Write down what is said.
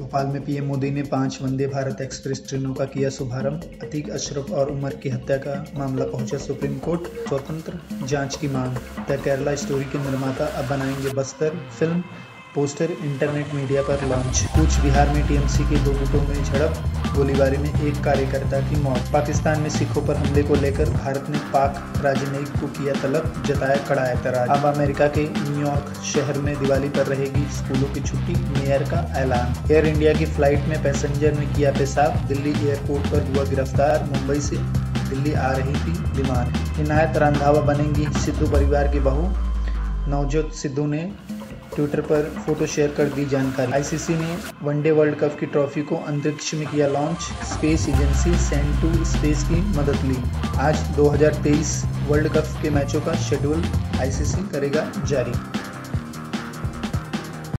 भोपाल में पीएम मोदी ने 5 वंदे भारत एक्सप्रेस ट्रेनों का किया शुभारंभ। अतीक अशरफ और उमर की हत्या का मामला पहुंचा सुप्रीम कोर्ट, स्वतंत्र जांच की मांग। द केरला स्टोरी के निर्माता अब बनाएंगे Bastar film, poster internet media पर लॉन्च। कूच बिहार में टीएमसी के 2 गुटों में झड़प, गोलीबारी में एक कार्यकर्ता की मौत। पाकिस्तान में सिखों पर हमले को लेकर भारत ने पाक राजनयिक को किया तलब, जताया कड़ा एतराज। अब अमेरिका के न्यूयॉर्क शहर में दिवाली पर रहेगी स्कूलों की छुट्टी, मेयर का ऐलान। एयर इंडिया की फ्लाइट में पैसेंजर ने किया पेशाब, दिल्ली एयरपोर्ट पर हुआ गिरफ्तार। मुंबई से दिल्ली आ रही थी विमान। इनायत रंधावा बनेंगी सिद्धू परिवार की बहू, नवजोत सिद्धू ने ट्विटर पर फोटो शेयर कर दी जानकारी। आईसीसी ने वनडे वर्ल्ड कप की ट्रॉफी को अंतरिक्ष में किया launch, space agency send to space की मदद ली। आज 2023 वर्ल्ड कप के मैचों का शेड्यूल आईसीसी करेगा जारी।